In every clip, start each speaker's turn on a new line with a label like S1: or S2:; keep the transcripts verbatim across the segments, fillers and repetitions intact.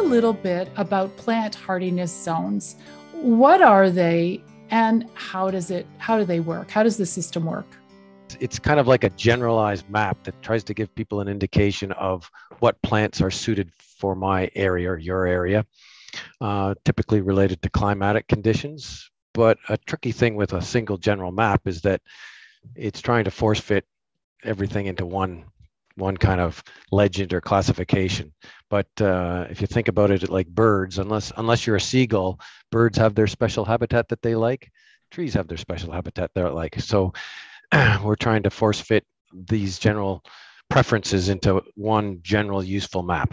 S1: little bit about plant hardiness zones. What are they, and how does it, how do they work? How does the system work?
S2: It's kind of like a generalized map that tries to give people an indication of what plants are suited for my area or your area, uh, typically related to climatic conditions. But a tricky thing with a single general map is that it's trying to force fit everything into one one kind of legend or classification. But uh, if you think about it like birds, unless unless you're a seagull, birds have their special habitat that they like. Trees have their special habitat they like. So we're trying to force fit these general preferences into one general useful map.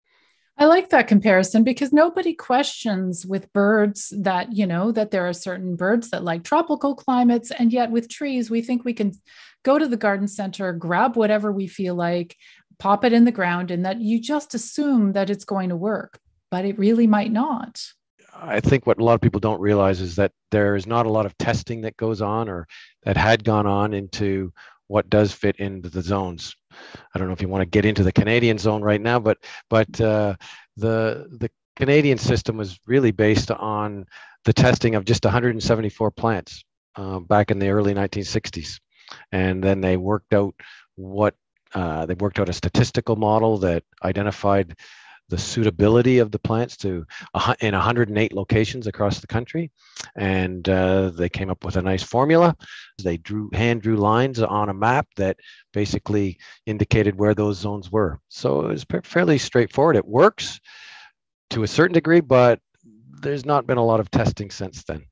S1: I like that comparison because nobody questions with birds that, you know, that there are certain birds that like tropical climates. And yet with trees, we think we can go to the garden center, grab whatever we feel like, pop it in the ground, and that you just assume that it's going to work, but it really might not.
S2: I think what a lot of people don't realize is that there is not a lot of testing that goes on or that had gone on into what does fit into the zones. I don't know if you want to get into the Canadian zone right now, but but uh, the the Canadian system was really based on the testing of just one hundred seventy-four plants uh, back in the early nineteen sixties, and then they worked out what uh, they worked out a statistical model that identified the suitability of the plants to uh, in one hundred eight locations across the country, and uh, they came up with a nice formula. They drew hand drew lines on a map that basically indicated where those zones were. So it was fairly straightforward. It works to a certain degree, but there's not been a lot of testing since then.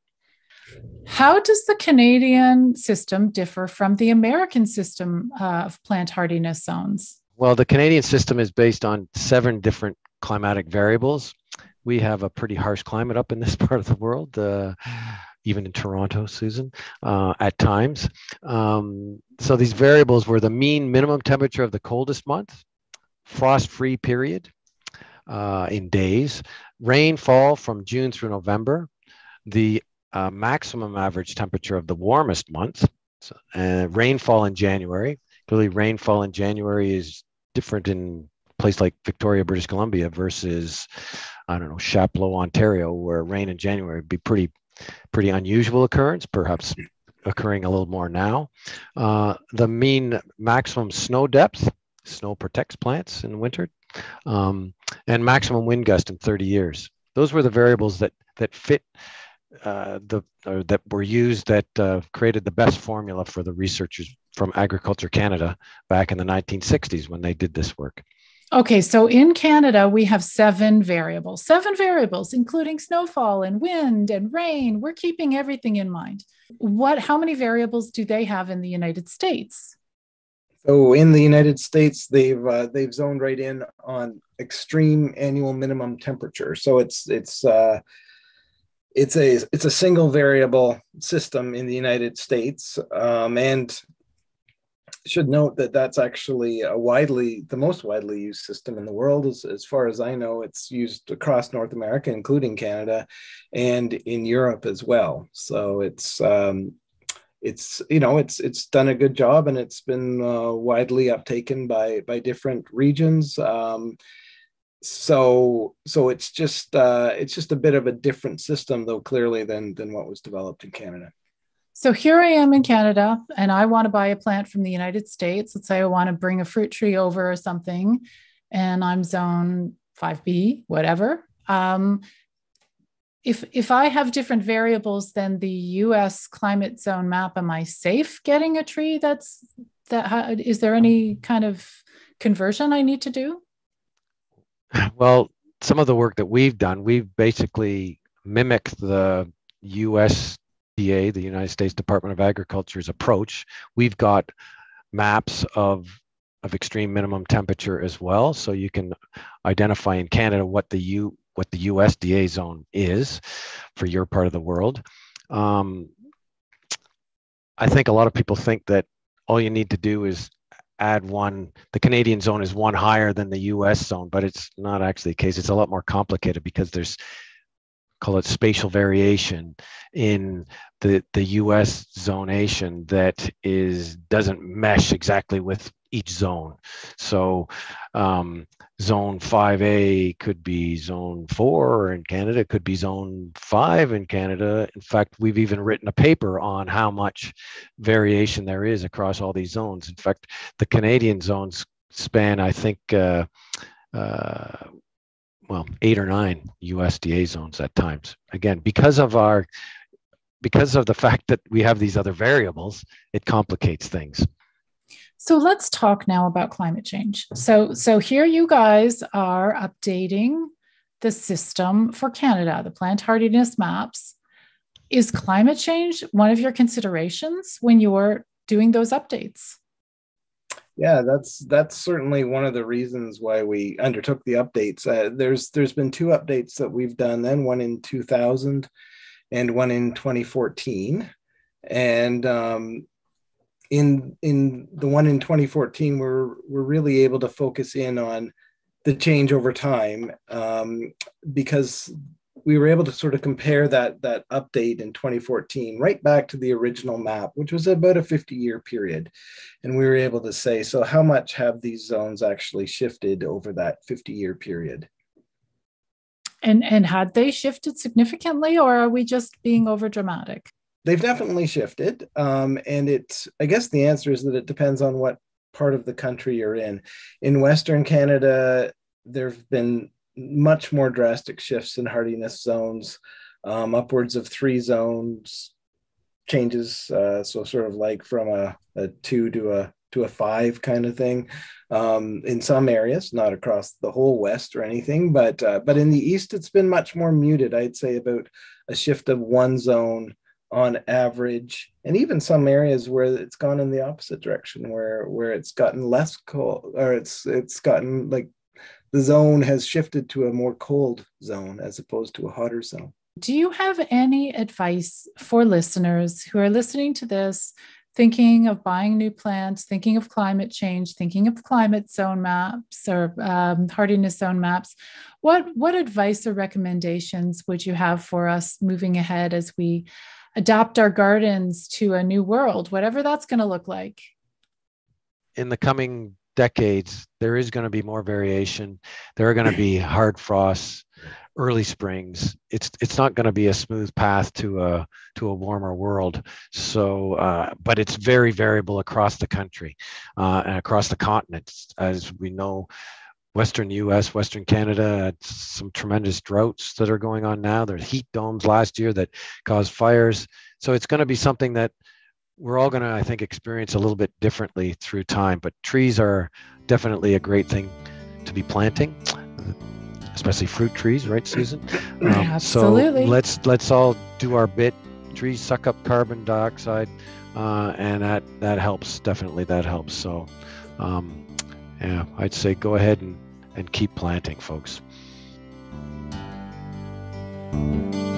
S1: How does the Canadian system differ from the American system uh, of plant hardiness zones?
S2: Well, the Canadian system is based on seven different climatic variables. We have a pretty harsh climate up in this part of the world, uh, even in Toronto, Susan, uh, at times. Um, so these variables were the mean minimum temperature of the coldest month, frost-free period uh, in days, rainfall from June through November, the uh, maximum average temperature of the warmest month, so, uh, rainfall in January. Clearly, rainfall in January is different in a place like Victoria, British Columbia versus, I don't know, Chapleau, Ontario, where rain in January would be pretty, pretty unusual occurrence, perhaps occurring a little more now. Uh, the mean maximum snow depth, snow protects plants in winter, um, and maximum wind gust in thirty years. Those were the variables that that fit uh, the or that were used that uh, created the best formula for the researchers from Agriculture Canada back in the nineteen sixties when they did this work.
S1: Okay, so in Canada, we have seven variables, seven variables, including snowfall and wind and rain. We're keeping everything in mind. What, how many variables do they have in the United States?
S3: So in the United States, they've uh, they've zoned right in on extreme annual minimum temperature. So it's it's uh, it's a it's a single variable system in the United States, um, and should note that that's actually a widely, the most widely used system in the world. As, as far as I know, it's used across North America, including Canada, and in Europe as well. So it's, um, it's you know, it's it's done a good job, and it's been uh, widely uptaken by by different regions. Um, so so it's just uh, it's just a bit of a different system, though, clearly than than what was developed in Canada.
S1: So here I am in Canada, and I want to buy a plant from the United States. Let's say I want to bring a fruit tree over or something, and I'm zone five B, whatever. Um, if, if I have different variables than the U S climate zone map, am I safe getting a tree that's, that, is there any kind of conversion I need to do?
S2: Well, some of the work that we've done, we've basically mimicked the U S D A, the United States Department of Agriculture's approach. We've got maps of of extreme minimum temperature as well, so you can identify in Canada what the U what the U S D A zone is for your part of the world. Um, I think a lot of people think that all you need to do is add one. The Canadian zone is one higher than the U S zone, but it's not actually the case. It's a lot more complicated because there's, call it spatial variation in the, the U S zonation that is doesn't mesh exactly with each zone. So um, zone five A could be zone four in Canada, it could be zone five in Canada. In fact, we've even written a paper on how much variation there is across all these zones. In fact, the Canadian zones span, I think, uh, uh, well, eight or nine U S D A zones at times. Again, because of our, because of the fact that we have these other variables, it complicates things.
S1: So let's talk now about climate change. So, so here you guys are updating the system for Canada, the plant hardiness maps. Is climate change one of your considerations when you're doing those updates?
S3: Yeah, that's that's certainly one of the reasons why we undertook the updates. Uh, there's there's been two updates that we've done then, one in two thousand and one in twenty fourteen. And um, in in the one in twenty fourteen, we're we're really able to focus in on the change over time, um, because we were able to sort of compare that that update in twenty fourteen right back to the original map, which was about a fifty year period. And we were able to say, so how much have these zones actually shifted over that fifty year period?
S1: And, and had they shifted significantly, or are we just being over dramatic?
S3: They've definitely shifted. Um, and it's, I guess the answer is that it depends on what part of the country you're in. In Western Canada, there've been much more drastic shifts in hardiness zones, um, upwards of three zones changes. Uh, so sort of like from a, a two to a to a five kind of thing. Um, in some areas, not across the whole West or anything, but uh, but in the East, it's been much more muted. I'd say about a shift of one zone on average, and even some areas where it's gone in the opposite direction, where where it's gotten less cold, or it's it's gotten like the zone has shifted to a more cold zone as opposed to a hotter zone.
S1: Do you have any advice for listeners who are listening to this, thinking of buying new plants, thinking of climate change, thinking of climate zone maps or um, hardiness zone maps? What, what advice or recommendations would you have for us moving ahead as we adapt our gardens to a new world, whatever that's going to look like?
S2: In the coming decades, there is going to be more variation. There are going to be hard frosts, early springs. It's it's not going to be a smooth path to a to a warmer world. So, uh, but it's very variable across the country uh, and across the continents. As we know, Western U S, Western Canada had some tremendous droughts that are going on now. There's heat domes last year that caused fires. So it's going to be something that we're all going to, I think, experience a little bit differently through time. But trees are definitely a great thing to be planting, especially fruit trees, right, Susan? Um,
S1: Absolutely.
S2: So let's let's all do our bit. Trees suck up carbon dioxide, uh, and that that helps. Definitely, that helps. So, um, yeah, I'd say go ahead and and keep planting, folks.